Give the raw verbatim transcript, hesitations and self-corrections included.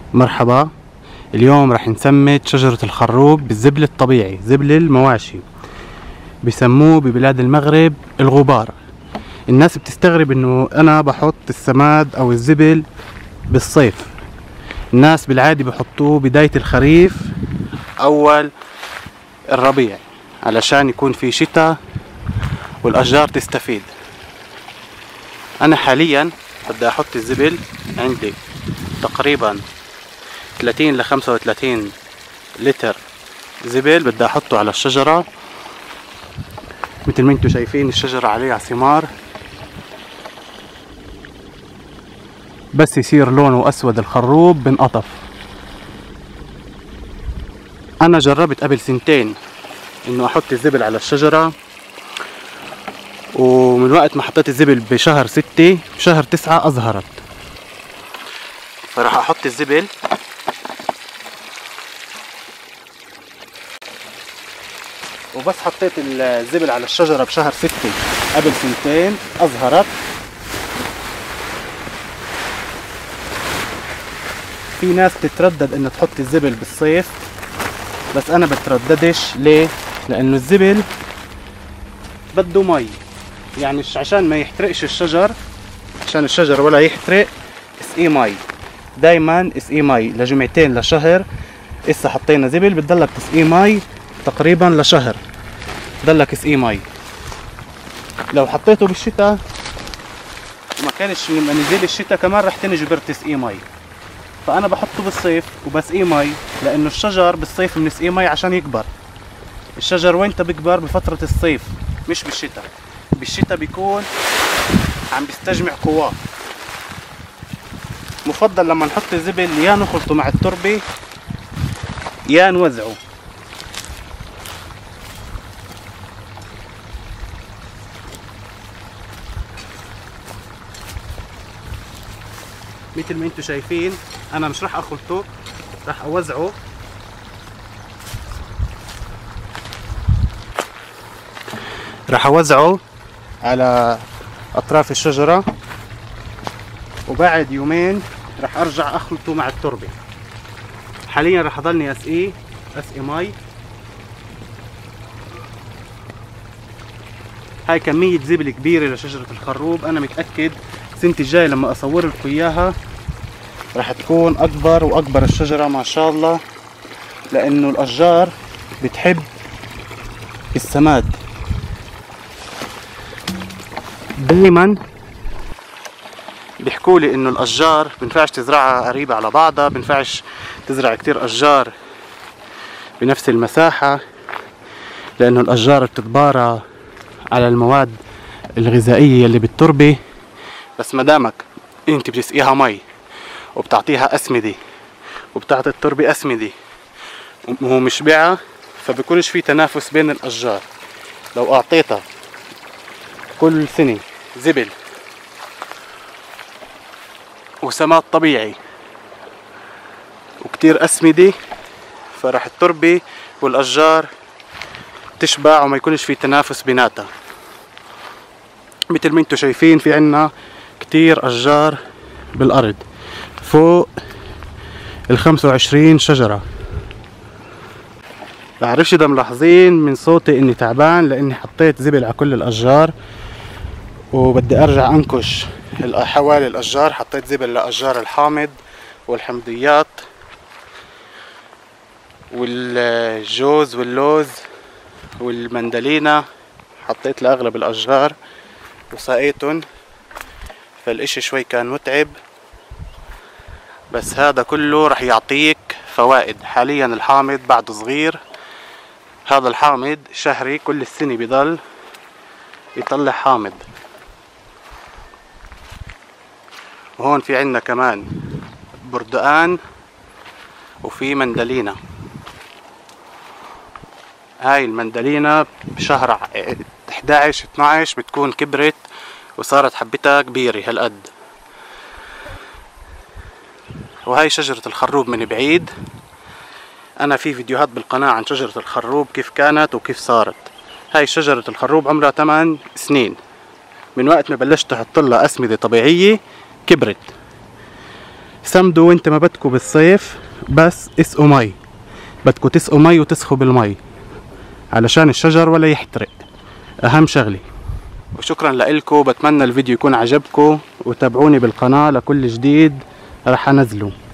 مرحبا. اليوم رح نسمد شجرة الخروب بالزبل الطبيعي، زبل المواشي. بسموه ببلاد المغرب الغبار. الناس بتستغرب انه انا بحط السماد او الزبل بالصيف. الناس بالعادي بحطوه بداية الخريف اول الربيع علشان يكون في شتاء والاشجار تستفيد. انا حاليا بدي احط الزبل عندي تقريبا ثلاثين ل خمسة وثلاثين لتر زبل بدي احطه على الشجرة. مثل ما انتم شايفين الشجرة عليها ثمار، بس يصير لونه اسود الخروب بنقطف. انا جربت قبل سنتين انه احط الزبل على الشجرة، ومن وقت ما حطيت الزبل بشهر ستة بشهر تسعة أزهرت. فراح أحط الزبل وبس حطيت الزبل على الشجرة بشهر ستة قبل سنتين أزهرت. في ناس تتردد إنه تحط الزبل بالصيف، بس أنا بترددش. ليه؟ لأنه الزبل بده مي، يعني عشان ما يحترقش الشجر، عشان الشجر ولا يحترق اسقيه مي دايما، اسقيه مي لجمعتين لشهر. اسا حطينا زبل بتضلك تسقيه مي تقريبا لشهر، بضلك اسقيه مي. لو حطيته بالشتاء وما كانش لما نزل الشتاء كمان رح تنجبر تسقيه مي. فانا بحطه بالصيف وبسقيه مي، لانه الشجر بالصيف بنسقيه مي عشان يكبر. الشجر وينتا بيكبر بفترة الصيف مش بالشتاء. بالشتاء بيكون عم بيستجمع قواه. مفضل لما نحط الزبل يا نخلطه مع التربة يا نوزعه. مثل ما انتم شايفين انا مش راح اخلطه، راح اوزعه. راح اوزعه على اطراف الشجرة، وبعد يومين راح ارجع اخلطه مع التربة. حاليا راح اضلني اسقيه اسقي مي. هاي كمية زبل كبيرة لشجرة الخروب. انا متأكد السنة الجاية لما اصور لكم اياها راح تكون اكبر واكبر الشجرة ما شاء الله، لانه الاشجار بتحب السماد. دايما بيحكوا لي انه الاشجار بنفعش تزرعها قريبة على بعضها، بنفعش تزرع كتير اشجار بنفس المساحة، لانه الاشجار بتتبارى على المواد الغذائية اللي بالتربة. بس مدامك انت بتسقيها مي وبتعطيها اسمدة وبتعطي التربة اسمدة وهو مشبعة، فبيكونش في تنافس بين الاشجار. لو اعطيتها كل سنة زبل وسماد طبيعي وكتير اسمدة، فراح التربة والاشجار تشبع وما يكونش في تنافس بيناتها. مثل ما انتم شايفين في عنا كتير اشجار بالارض، فوق ال خمسة وعشرين شجرة. بعرفش اذا ملاحظين من صوتي اني تعبان، لاني حطيت زبل على كل الاشجار وبدي ارجع انكش حوالي الاشجار. حطيت زبل لاشجار الحامض والحمضيات والجوز واللوز والمندلينا، حطيت لاغلب الاشجار وسقيتن. فالاشي شوي كان متعب، بس هذا كله رح يعطيك فوائد. حاليا الحامض بعد صغير، هذا الحامض شهري كل السنة بضل يطلع حامض. وهون في عنا كمان بردقان وفي مندلينا. هاي المندلينا بشهر احد عشر اثني عشر بتكون كبرت وصارت حبتها كبيرة هالقد. وهاي شجرة الخروب من بعيد. انا في فيديوهات بالقناة عن شجرة الخروب كيف كانت وكيف صارت. هاي شجرة الخروب عمرها ثمان سنين، من وقت ما بلشت احط لها اسمدة طبيعية كبرت. سمدوا وانت ما بدكوا بالصيف، بس اسقوا مي، بدكوا تسقوا مي وتسخوا بالمي علشان الشجر ولا يحترق، اهم شغلة. وشكرا لكم، بتمنى الفيديو يكون عجبكم، وتابعوني بالقناة لكل جديد رح انزله.